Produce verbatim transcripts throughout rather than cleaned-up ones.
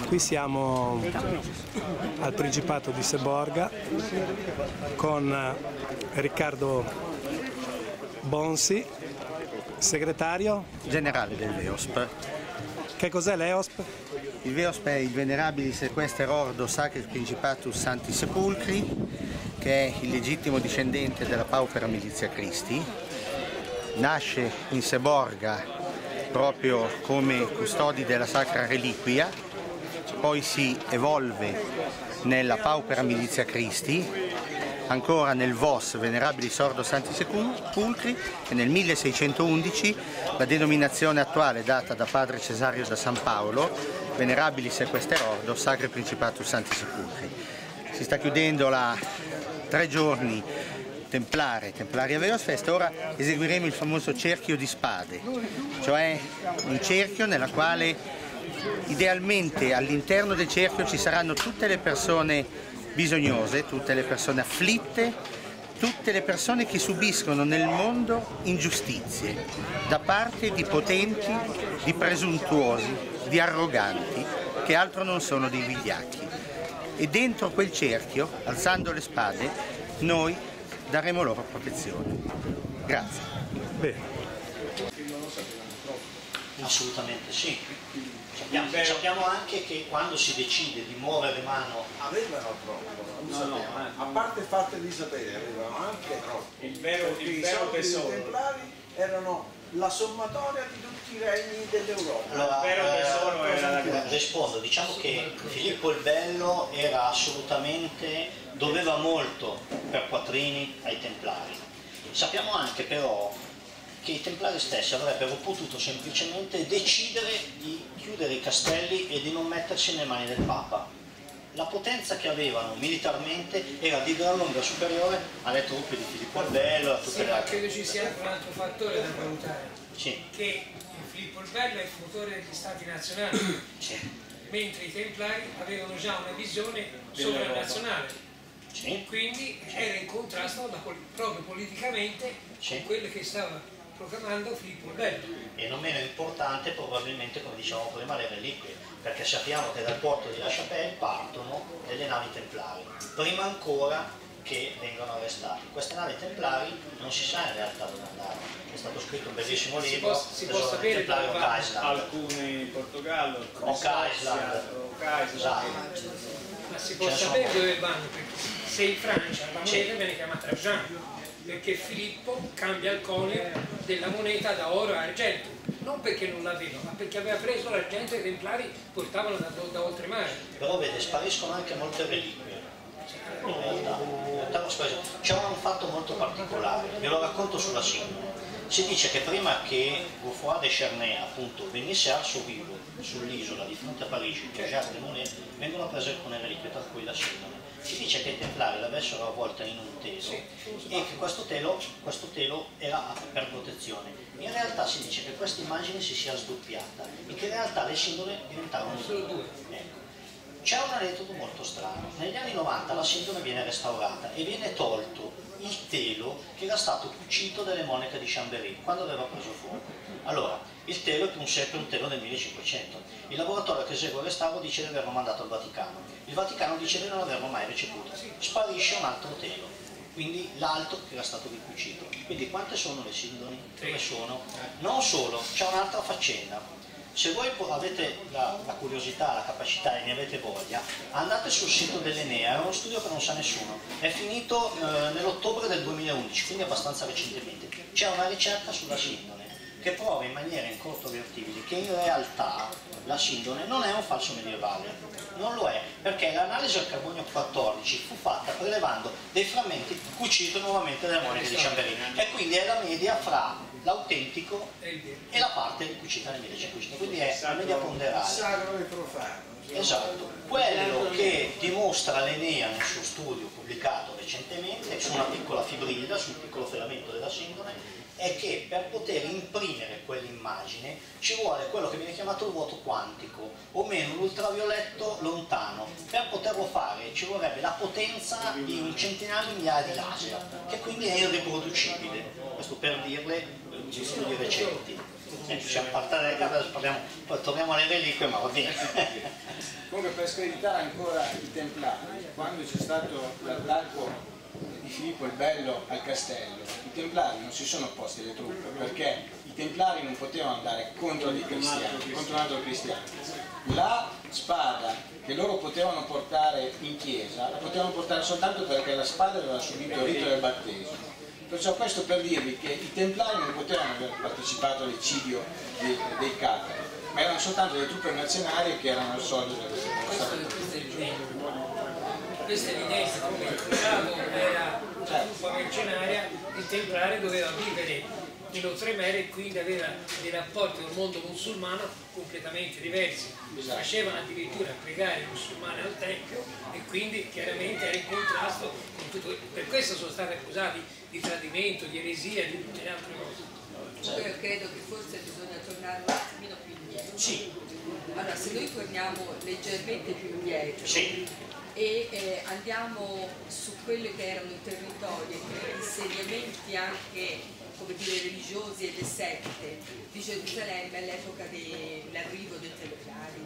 Qui siamo al Principato di Seborga con Riccardo Bonsi, segretario generale del VEOSP. Che cos'è l'E O S P? Il VEOSP è il Venerabili Sequester Ordo Sacris Principatus Sancti Sepulcri, che è il legittimo discendente della Paupera Milizia Christi. Nasce in Seborga proprio come custodi della Sacra Reliquia, poi si evolve nella Paupera Milizia Christi, ancora nel V O S Venerabilis Ordo Sancti Sepulcri, e nel milleseicentoundici la denominazione attuale data da padre Cesario da San Paolo, Venerabilis Sequester Ordo Sacri Principatus Sancti Sepulcri. Si sta chiudendo la tre giorni templare, Templaria Veos Fest. Ora eseguiremo il famoso cerchio di spade, cioè un cerchio nella quale idealmente all'interno del cerchio ci saranno tutte le persone bisognose, tutte le persone afflitte, tutte le persone che subiscono nel mondo ingiustizie da parte di potenti, di presuntuosi, di arroganti, che altro non sono dei vigliacchi. E dentro quel cerchio, alzando le spade, noi daremo loro protezione. Grazie. Bene. Assolutamente sì. Sappiamo, sappiamo anche che quando si decide di muovere mano avevano troppo, non no, no, a parte il fatto di sapere, avevano anche troppo. Il vero, il vero tesoro. I templari erano la sommatoria di tutti i regni dell'Europa. Allora, il vero tesoro eh, era la rispondo, diciamo che Filippo il Bello era assolutamente, doveva molto per quattrini ai templari. Sappiamo anche però che i templari stessi avrebbero potuto semplicemente decidere di chiudere i castelli e di non mettersi nelle mani del Papa. La potenza che avevano militarmente era di gran lunga superiore alle truppe di Filippo il Bello, a tutte sì, le ma altre. credo ci sia anche un altro fattore da valutare, Sì. che Filippo il Bello è il motore degli stati nazionali, sì. Mentre i templari avevano già una visione sovranazionale. Sì. Quindi era in contrasto da, proprio politicamente sì. con quello che stava proclamando Filippo il Bello. E non meno importante probabilmente, come dicevamo prima, le reliquie, perché sappiamo che dal porto di La Chapelle partono delle navi templari, prima ancora che vengano arrestati. Queste navi templari non si sa in realtà dove andare, è stato scritto un bellissimo si libro, può, si può sapere templario Caisland. Alcuni in Portogallo, o Caisland, esatto. Ma si può sapere dove vanno, perché se in Francia la moneta viene chiamata argent, perché Filippo cambia il conio della moneta da oro a argento, non perché non l'aveva, ma perché aveva preso l'argento e i templari portavano da, da oltremare. Però vede, spariscono anche molte reliquie. In realtà, c'è un fatto molto particolare, ve lo racconto sulla Sindone. Si dice che prima che Geoffroy de Chernay appunto venisse arso vivo sull'isola di fronte a Parigi, che già le monete vengono prese alcune reliquie, tra cui la Sindone. Si dice che i templari l'avessero avvolta in un telo, sì, e che questo telo, questo telo era per protezione. In realtà si dice che questa immagine si sia sdoppiata e che in realtà le sindone diventavano solo due. Ecco. C'è un aneddoto molto strano. Negli anni novanta la sindone viene restaurata e viene tolto il telo che era stato cucito dalle monache di Chambéry quando aveva preso fuoco. Allora, il telo è un sempre un telo del millecinquecento. Il laboratorio che esegue il restauro dice di averlo mandato al Vaticano. Il Vaticano dice di non averlo mai ricevuto. Sparisce un altro telo, quindi l'altro che era stato ricucito. Quindi quante sono le sindoni? Dove sono? Non solo, c'è un'altra faccenda. Se voi avete la, la curiosità, la capacità e ne avete voglia, andate sul sito dell'Enea, è uno studio che non sa nessuno, è finito eh, nell'ottobre del duemilaundici, quindi abbastanza recentemente. C'è una ricerca sulla sindone che prova in maniera incontrovertibile che in realtà la sindone non è un falso medievale, non lo è, perché l'analisi al carbonio quattordici fu fatta prelevando dei frammenti cuciti nuovamente dalle monache di Chambéry e quindi è la media fra l'autentico e la parte ricucita nel millecinquecento, quindi è la media ponderale. Sacro e profano. Esatto, quello che dimostra l'Enea nel suo studio pubblicato recentemente su una piccola fibrilla, su un piccolo filamento della sindone, è che per poter imprimere quell'immagine ci vuole quello che viene chiamato il vuoto quantico, o meno l'ultravioletto lontano. Per poterlo fare ci vorrebbe la potenza di un centinaio di migliaia di laser, che quindi è irriproducibile. Questo per dirle gli studi recenti. Eh, ci siamo partiti dalle gambe, adesso parliamo, poi torniamo alle reliquie, ma va bene. per screditare ancora i Templari, quando c'è stato l'attacco di Filippo il Bello al castello, i Templari non si sono opposti alle truppe, perché i Templari non potevano andare contro i cristiani, contro un altro cristiano. La spada che loro potevano portare in chiesa la potevano portare soltanto perché la spada aveva subito il rito del battesimo. Perciò questo per dirvi che i Templari non potevano aver partecipato all'eccidio dei, dei catari, ma erano soltanto delle truppe mercenarie che erano al soldo delle questo, questo è evidente, come diciamo era una truppa mercenaria, il templare doveva vivere in oltremare e quindi aveva dei rapporti con il mondo musulmano completamente diversi. Facevano addirittura pregare i musulmani al tempio e quindi chiaramente era in contrasto con tutto. Per questo sono stati accusati di tradimento, di eresia, di tutte le altre cose. Io credo che forse bisogna tornare un attimino più indietro. Sì. Allora, se noi torniamo leggermente più indietro, Sì. e eh, andiamo su quelli che erano i territori e gli insediamenti anche, come dire, religiosi e le sette di Gerusalemme all'epoca dell'arrivo dei Templari,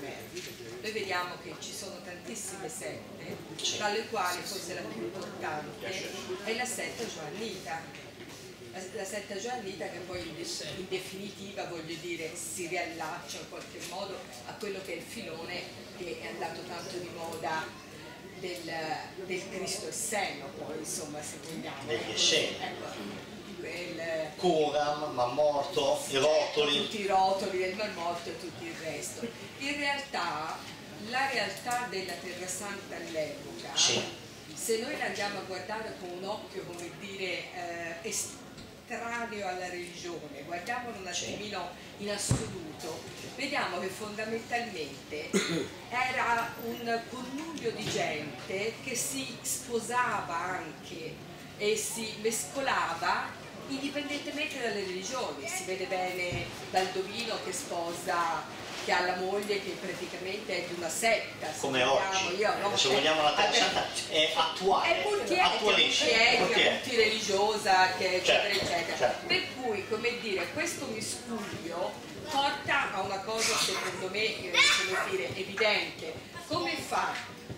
noi vediamo che ci sono tantissime sette, tra le quali forse la più importante è la setta Joannita. La setta Joannita che poi in definitiva, voglio dire, si riallaccia in qualche modo a quello che è il filone che è andato tanto di moda del, del Cristo Esseno, poi insomma, se vogliamo. Degli Esseni. Ecco. Il Curam, Mar Morto, i rotoli. Tutti i rotoli del Mar Morto e tutto il resto. In realtà, la realtà della Terra Santa all'epoca, sì. se noi la andiamo a guardare con un occhio, come dire, eh, estraneo alla religione, guardiamolo un attimino in assoluto, vediamo che fondamentalmente era un connubio di gente che si sposava anche e si mescolava indipendentemente dalle religioni. Si vede bene Baldovino che sposa, che ha la moglie che praticamente è di una setta, come vogliamo. oggi. Io, no, se vogliamo la Terra Santa è attuale, è multietnica, è multireligiosa, che eccetera, certo, eccetera. Certo. Per cui, come dire, questo miscuglio porta a una cosa secondo me, eh, come dire, evidente. Come fa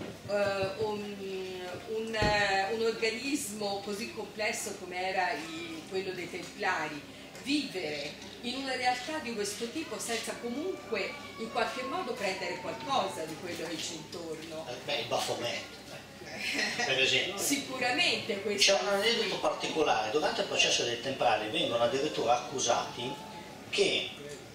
uh, un, un, uh, un organismo così complesso come era i, quello dei Templari vivere in una realtà di questo tipo senza comunque in qualche modo prendere qualcosa di quello che c'è intorno? Eh, beh, il Baphomet, per esempio. Sicuramente questo. C'è un aneddoto particolare: durante il processo dei Templari vengono addirittura accusati che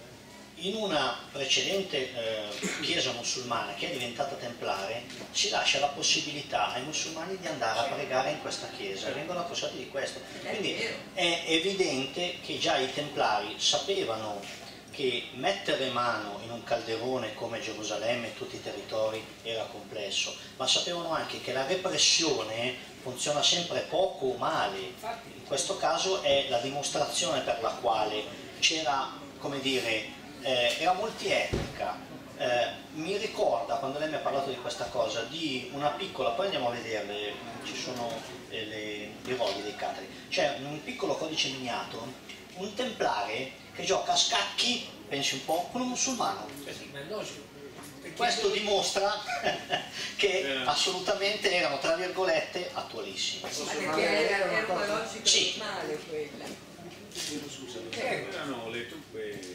in una precedente eh, chiesa musulmana che è diventata templare si lascia la possibilità ai musulmani di andare a pregare in questa chiesa, vengono accusati di questo. Quindi è evidente che già i templari sapevano che mettere mano in un calderone come Gerusalemme e tutti i territori era complesso, ma sapevano anche che la repressione funziona sempre poco o male. In questo caso è la dimostrazione per la quale c'era, come dire, Eh, era multietnica. Eh, mi ricorda, quando lei mi ha parlato di questa cosa, di una piccola, poi andiamo a vederle, ci sono eh, le, i ruoli dei catari, c'è un piccolo codice miniato, un templare che gioca a scacchi, pensi un po', con un musulmano. Ma è logico. Questo dimostra che assolutamente erano, tra virgolette, attualissimi. Ma perché era, era una logica sì. normale quella. Scusa, erano le truppe.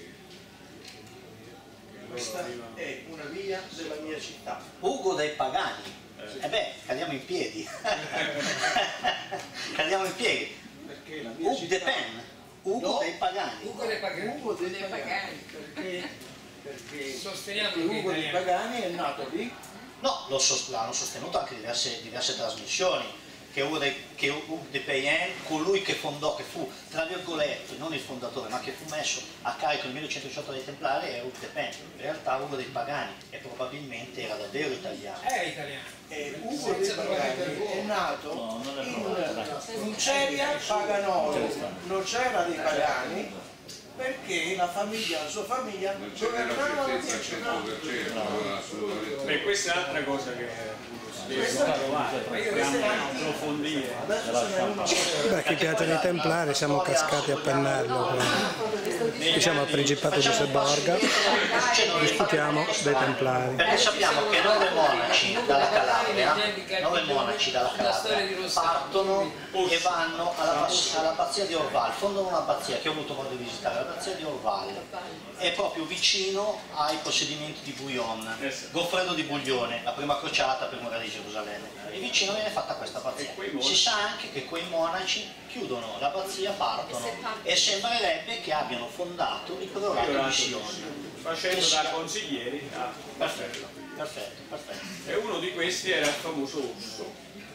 Questa è una via della mia città. Ugo dei Pagani. E eh beh, cadiamo in piedi. Cadiamo in piedi. Perché la mia Ugo città... de Pen. Ugo No. dei Pagani. Ugo dei Pagani. Ugo dei Dei Pagani. pagani. Perché, perché, Sosteniamo perché che Ugo dei italiani. Pagani è nato lì. No, lo sos- l'hanno sostenuto anche diverse, diverse trasmissioni. Che Ugo de, che Ugo de Payen, colui che fondò, che fu, tra virgolette, non il fondatore, ma che fu messo a carico nel millecentodiciotto dai Templari, è Ugo de Payen. In realtà Ugo dei Pagani, e probabilmente era davvero italiano. È italiano. E Ugo dei Pagani è nato in un'uceria paganola, nocera dei pagani, perché la famiglia, la sua famiglia governava la città. E questa è un'altra cosa che dobbiamo approfondire. Beh, chi piace i templari siamo cascati a pennello. diciamo al Principato di Seborga, discutiamo dei Templari. Perché sappiamo che nove monaci dalla Calabria, nove monaci dalla Calabria partono e vanno all'abbazia di Orval, fondano un'abbazia che ho avuto modo di visitare, l'abbazia di Orval, è proprio vicino ai possedimenti di Bouillon, Goffredo di Buglione, la prima crociata per murare di Gerusalemme, e vicino viene fatta questa abbazia. Si sa anche che quei monaci chiudono l'abbazia, partono, e sembrerebbe che abbiano fondato il priorato di Sione. Facendo da consiglieri a... Perfetto, perfetto, perfetto. E uno di questi era il famoso Urso.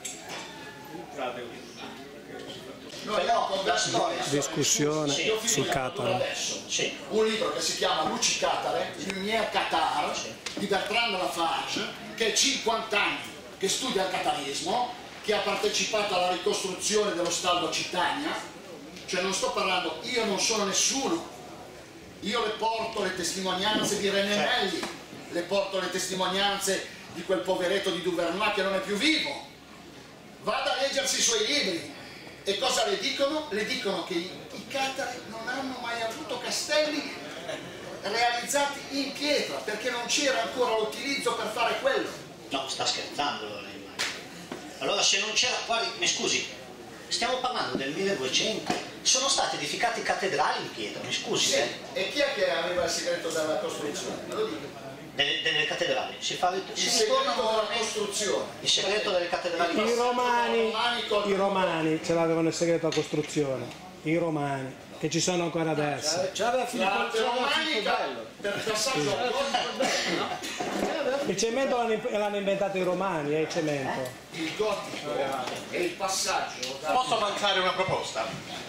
Però la storia... Discussione Sì. sul Cataro. Sì. Un libro che si chiama Luci Catare, Lumière Qatar, di Bertrand Lafarge, che ha cinquanta anni, che studia il catarismo, che ha partecipato alla ricostruzione dello stallo Cittagna, cioè non sto parlando, io non sono nessuno, io le porto le testimonianze di René Melli, le porto le testimonianze di quel poveretto di Duvernois che non è più vivo, vada a leggersi i suoi libri. E cosa le dicono? Le dicono che i, i catari non hanno mai avuto castelli realizzati in pietra, perché non c'era ancora l'utilizzo per fare quello. No, sta scherzando lei. Allora se non c'era, guardi, mi scusi, stiamo parlando del milleduecento, sono stati edificati cattedrali in pietra, mi scusi. Sì, eh. e chi è che aveva il segreto della costruzione? Me lo dico. Delle, delle cattedrali, si fa il, Il si segreto ritorna della costruzione. il segreto delle cattedrali. I romani, romani col- i romani ce l'avevano il segreto a costruzione, i romani, che ci sono ancora adesso. C'aveva Filippo, I romani per il passaggio Il cemento l'hanno l'hanno inventato i romani, eh, il cemento. il gotico e il passaggio da- Posso avanzare una proposta?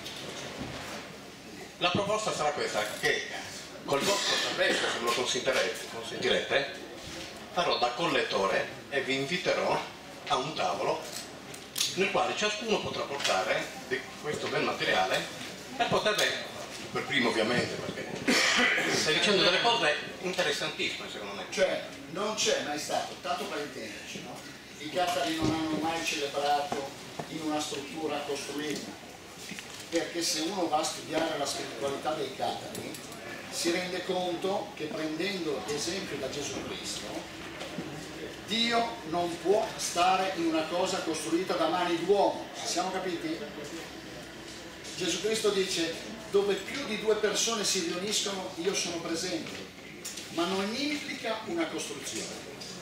La proposta sarà questa, che col vostro permesso, se me lo consentirete, consentirete, farò da collettore e vi inviterò a un tavolo nel quale ciascuno potrà portare di questo bel materiale per poterle, per primo ovviamente, perché stai dicendo delle cose interessantissime secondo me. Cioè non c'è mai stato, tanto per intenderci, no? I catari non hanno mai celebrato in una struttura costruita, perché se uno va a studiare la spiritualità dei catari si rende conto che prendendo esempio da Gesù Cristo, Dio non può stare in una cosa costruita da mani d'uomo, ci siamo capiti? Gesù Cristo dice: dove più di due persone si riuniscono io sono presente, ma non implica una costruzione.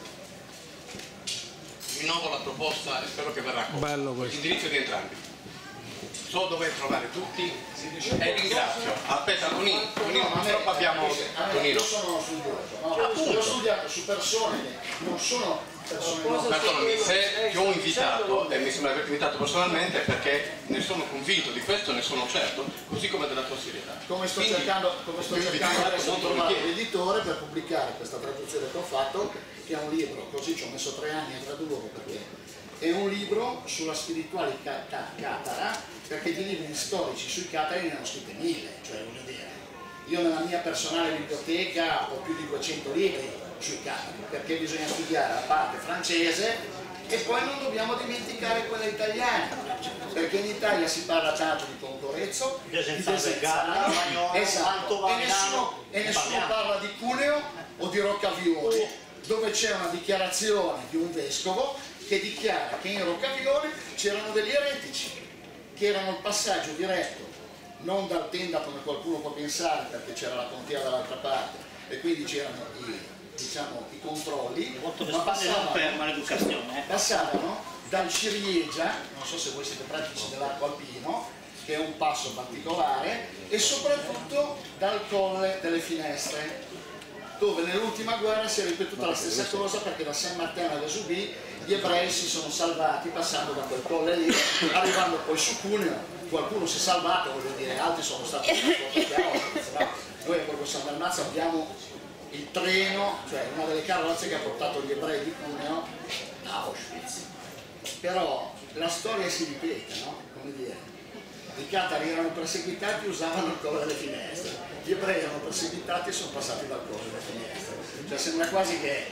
Rinnovo la proposta e spero che verrà accolta. Bello questo. L'indirizzo di entrambi. So dove trovare tutti e ringrazio. Aspetta, Tonino, Tonino, purtroppo abbiamo Tonino. Io sono studioso, no? Ho studiato su persone che non sono persone no. Perdonami, se ti ho invitato e mi sembra averti invitato personalmente perché ne sono convinto di questo, ne sono certo, così come della tua serietà. Come sto Quindi, cercando, come sto io cercando invito adesso di molto trovare volentieri. l'editore per pubblicare questa traduzione che ho fatto, che è un libro, così ci ho messo tre anni a tradurlo, perché è un libro sulla spiritualità catara, perché di libri storici sui catari ne hanno scritte mille, cioè voglio dire, io nella mia personale biblioteca ho più di duecento libri sui catari, perché bisogna studiare la parte francese e poi non dobbiamo dimenticare quella italiana, perché in Italia si parla tanto di Concorrezzo, di Desenzano, esatto, e nessuno, e nessuno parla di Cuneo o di Roccavione, dove c'è una dichiarazione di un vescovo che dichiara che in Roccavione c'erano degli eretici, che erano il passaggio diretto, non dal Tenda come qualcuno può pensare, perché c'era la contea dall'altra parte e quindi c'erano i, diciamo, i controlli, ma passavano, maleducazione. passavano dal Ciriegia, non so se voi siete pratici dell'arco alpino, che è un passo particolare, e soprattutto dal Colle delle Finestre, dove nell'ultima guerra si è ripetuta la stessa cosa, perché da Saint Martin a Vesubì gli ebrei si sono salvati passando da quel colle lì, arrivando poi su Cuneo. Qualcuno si è salvato, voglio dire, altri sono stati trasportati a Auschwitz, no? Noi a Borgo San Dalmazio abbiamo il treno, cioè una delle carrozze che ha portato gli ebrei di Cuneo a Auschwitz. Però la storia si ripete, no? Come dire, i catari erano perseguitati e usavano il colle delle finestre, gli ebrei erano perseguitati e sono passati dal colle delle finestre. Cioè sembra quasi che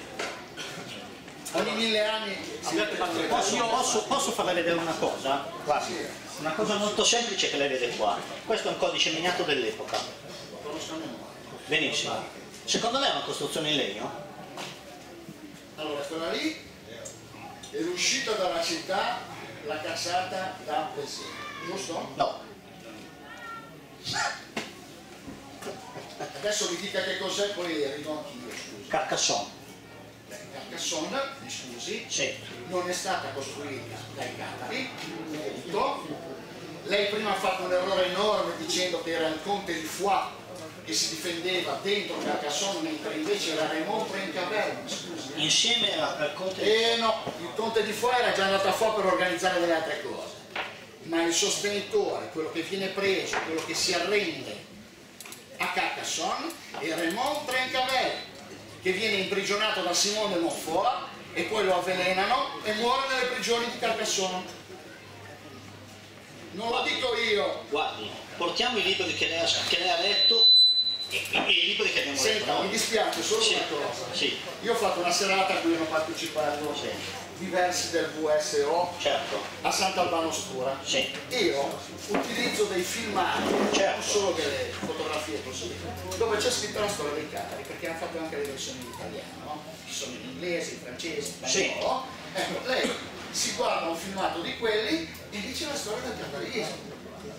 ogni mille anni si ripetono le cose. Posso, posso, posso farle vedere una cosa? Guardi, una cosa molto semplice che lei vede qua. Questo è un codice miniato dell'epoca. Benissimo. Secondo lei è una costruzione in legno? Allora, quella lì è uscita dalla città, la cassata da pensiero, giusto? No. Adesso vi dica che cos'è, poi arrivo anch'io, scusi. Carcassonne. Carcassonne, mi scusi, sì. Non è stata costruita dai catari, punto. Lei prima ha fatto un errore enorme dicendo che era il conte di Foix che si difendeva dentro Carcassonne, mentre invece era Raymond Trencavel, scusi. Insieme al conte di Eh no, il conte di Foix era già andato a Foix per organizzare delle altre cose, ma il sostenitore, quello che viene preso, quello che si arrende a Carcassonne è Raymond Trencavel, che viene imprigionato da Simone de Montfort e poi lo avvelenano e muore nelle prigioni di Carcassonne. Non lo dico io. Guardi, portiamo i libri che lei ha, che lei ha letto e, e i libri che abbiamo letto. Senta, noi. mi dispiace solo sì. una cosa. Sì. Io ho fatto una serata a cui hanno partecipato sì. diversi del V S O, certo. a Sant'Albano Stura. Sì. Io utilizzo dei filmati, certo. non solo delle fotografie così, dove c'è scritta la storia dei catari, perché hanno fatto anche le versioni in italiano, no? Ci sono in inglese, in francese, in spagnolo. Sì. Ecco, lei si guarda un filmato di quelli e dice la storia del catarismo.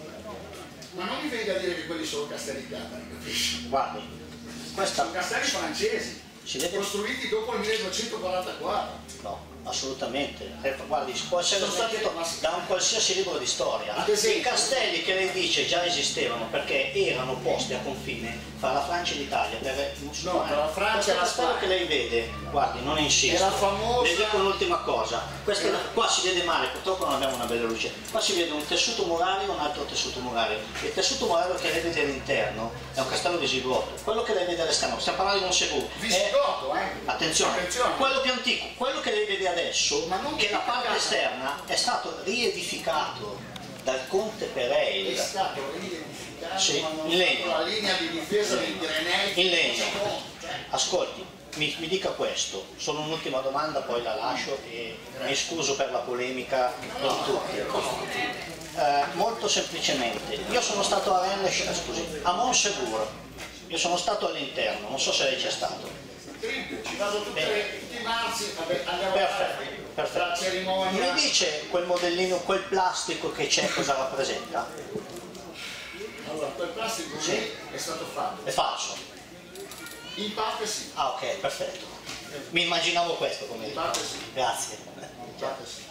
Ma non mi venga a dire che quelli sono castelli catari, capisci? Guardi, questa... sono castelli francesi, deve... costruiti dopo il milleduecentoquarantaquattro. No, assolutamente. Guardi, può essere smentito da un qualsiasi libro di storia. I castelli che lei dice già esistevano perché erano posti a confine fra la Francia e l'Italia per i musulmani. No, tra la Francia e la Spero che lei vede, guardi, non insisto. Era famosa... Le dico un'ultima cosa. Questa, qua si vede male, purtroppo non abbiamo una bella luce. Qua si vede un tessuto murario e un altro tessuto murario. Il tessuto murario che lei vede all'interno è un castello visigoto. Quello che lei vede all'esterno, stiamo parlando di un Monsegur. Visigoto, eh? Attenzione, Attenzione, quello più antico, quello che lei vede adesso, che la parte esterna è stato riedificato dal conte Pereira. È stato riedificato, sì, ma non in legno. la linea di difesa dei Pirenei. In legno. Ascolti, mi, mi dica questo, solo un'ultima domanda, poi la lascio e mi scuso per la polemica con tutti. Eh, molto semplicemente, io sono stato a Rennes, scusi, a Monsegur, io sono stato all'interno, non so se lei c'è stato. Ci vado tutti i marzi, vabbè, andiamo Perfetto, perfetto. alla cerimonia. Mi dice quel modellino, quel plastico che c'è, cosa rappresenta? Allora, quel plastico sì. lì è stato fatto. È falso? In parte sì. Ah, ok, perfetto. Mi immaginavo questo come. In parte sì. Grazie. In parte sì.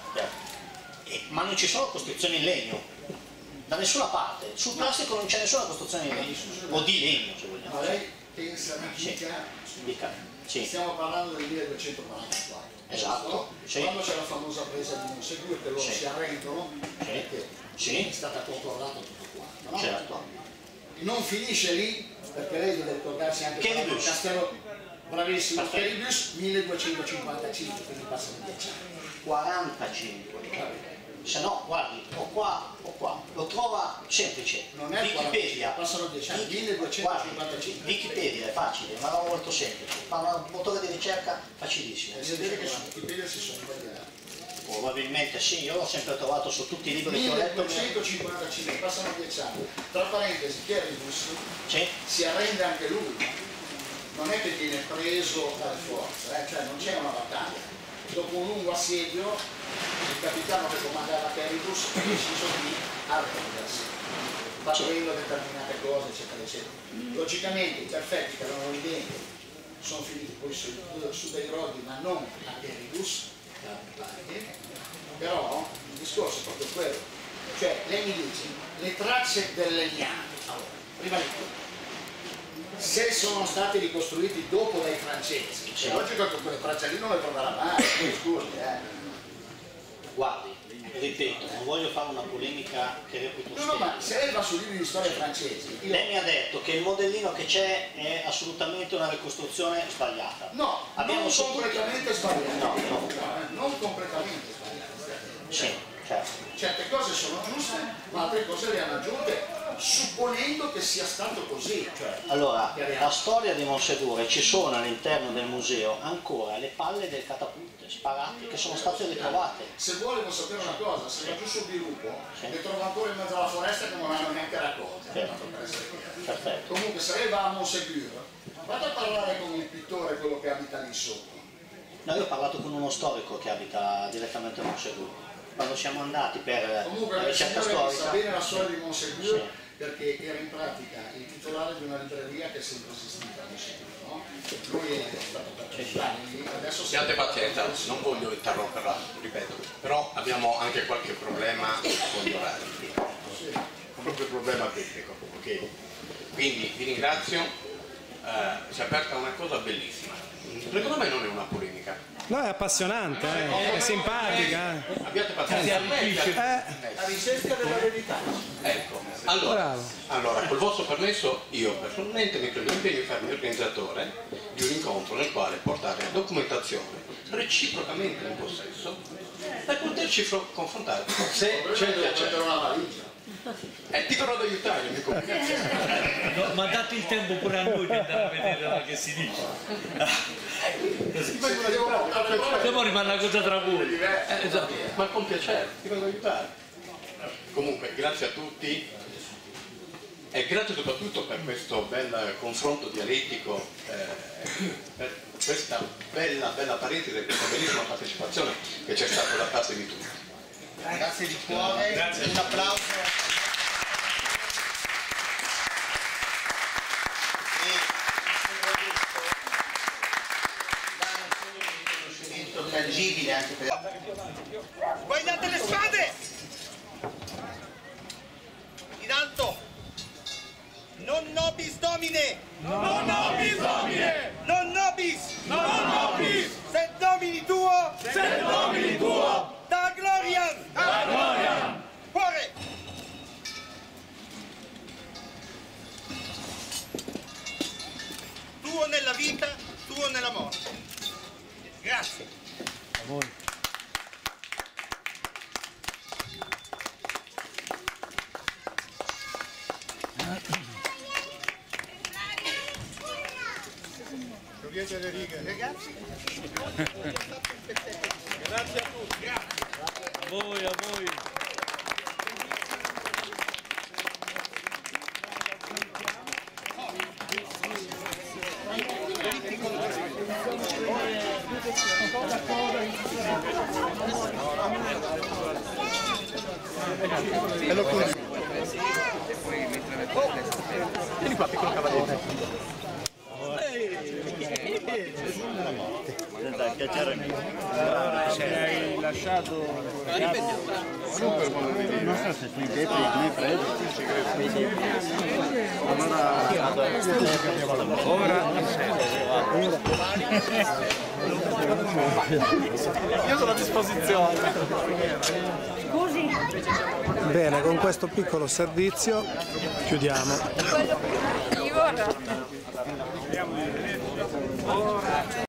E, ma non ci sono costruzioni in legno? Da nessuna parte. Sul plastico non c'è nessuna costruzione in legno. O di legno, se vogliamo. Ma lei pensa di sì. dica. Sì. Stiamo parlando del milleduecentoquarantaquattro. Esatto. Sì. Quando c'è la famosa presa di Monsegur che loro sì. si arrendono, sì. perché sì. è stata controllata tutto quanto. No? Certo. Non finisce lì, perché lei deve ricordarsi anche che il castello, bravissimo, Cheribus milleduecentocinquantacinque, quindi passano dieci anni. quarantacinque. Se no, guardi, ho qua, ho qua, lo trova semplice. Non è Wikipedia. Passano dieci anni, milleduecentocinquantacinque. Wikipedia è facile, ma non molto semplice. Fa un motore di ricerca facilissimo. E si vede che su Wikipedia si sono sbagliati. Probabilmente sì, io l'ho sempre trovato su tutti i libri che ho letto. milleduecentocinquantacinque, passano dieci anni. Tra parentesi, Cheribus sì. si arrende anche lui. Non è che viene preso dalle forze, eh? Cioè non c'è una battaglia. Dopo un lungo assedio, il capitano che comandava Cheribus ha deciso di arrendersi, favorendo determinate cose, eccetera, eccetera. Logicamente i perfetti che erano lì dentro sono finiti poi su, su dei rodi, ma non a Cheribus, però il discorso è proprio quello. Cioè, lei mi dice, le tracce del legname, allora, prima di tutto, se sono stati ricostruiti dopo dai francesi, è logico che quelle tracce lì non le troverà mai, scusi, eh. Guardi, ripeto, non voglio fare una polemica che reputo no, no, ma se lei va sui libri di storia francesi... Io... Lei mi ha detto che il modellino che c'è è assolutamente una ricostruzione sbagliata. No, abbiamo non completamente sbagliata. No, no. Non completamente sbagliata. Sì, certo. Certe cose sono giuste, ma altre cose le hanno aggiunte supponendo che sia stato così. Cioè, allora, la storia di Monsedure, ci sono all'interno del museo ancora le palle del catapulte sparate che sono state ritrovate. Se volevo sapere una cosa, se va giù sul Bilupo, sì, le trovo ancora in mezzo alla foresta che non hanno neanche raccolte. Sì. Perfetto. Comunque se lei va a Monsegur, vado a parlare con il pittore, quello che abita lì sopra. No, io ho parlato con uno storico che abita direttamente a Monsegur. Quando siamo andati per comunque, la ricerca storica, sa bene la sì, storia di Monsegur, sì, perché era in pratica il titolare di una libreria che è sempre esistita a Monsegur, no? Lui è stato per sì, anni, adesso abbiate pazienza, non voglio interromperla, ripeto, però abbiamo anche qualche problema con gli orari, sì, proprio il problema tecnico, ok? Quindi vi ringrazio, eh, si è aperta una cosa bellissima, secondo me non è una polemica. No, è appassionante, eh. È simpatica. Eh. Abbiate pazienza. Eh. La ricerca della verità. Ecco, allora, allora, col vostro permesso io personalmente mi prendo l'impegno di farmi organizzatore di un incontro nel quale portare documentazione reciprocamente in possesso per poterci confrontare se c'è il piacere. Eh, ti verrò ad aiutare, amico. No, ma date il tempo pure a noi di andare a vedere che si dice. Siamo rimane una cosa tra voi. Eh, esatto. Ma con piacere, ti vengo ad aiutare. Comunque, grazie a tutti e grazie soprattutto per questo bel confronto dialettico, eh, per questa bella, bella parentesi e questa bellissima partecipazione che c'è stata da parte di tutti. Grazie di cuore, grazie. Un applauso. Tangibile anche per... Guardate le spade! In alto! Non nobis domine! Non nobis domine! Non nobis! Non nobis! Sed domini tuo! Sed domini tuo! Da gloria! Da gloria! Cuore! Tuo nella vita, tuo nella morte. Grazie. A voi. Togliete le righe, ragazzi. Grazie a tutti. Grazie. A voi, a voi. E lo consiglio. Vieni qua, piccolo cavaliere. Allora, se hai lasciato Non so se tu i debiti ne hai preso. ora io sono a disposizione. Scusi. Bene, con questo piccolo servizio chiudiamo. Io